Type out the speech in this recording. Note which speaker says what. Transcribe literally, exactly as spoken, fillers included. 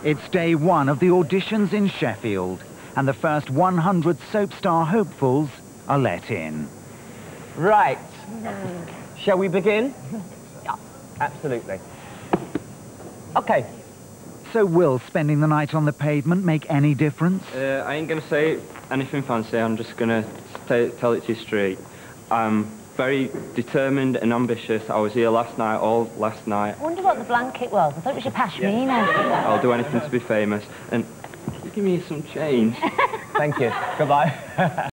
Speaker 1: It's day one of the auditions in Sheffield, and the first one hundred Soapstar hopefuls are let in.
Speaker 2: Right. Shall we begin? Yeah, absolutely. Okay.
Speaker 1: So will spending the night on the pavement make any difference?
Speaker 3: Uh, I ain't going to say anything fancy, I'm just going to tell it to you straight. I'm very determined and ambitious. I was here last night, all last night.
Speaker 4: I wonder what the blanket was. I thought it was your pashmina.
Speaker 3: Yeah. I'll do anything to be famous. And give me some change.
Speaker 2: Thank you. Goodbye.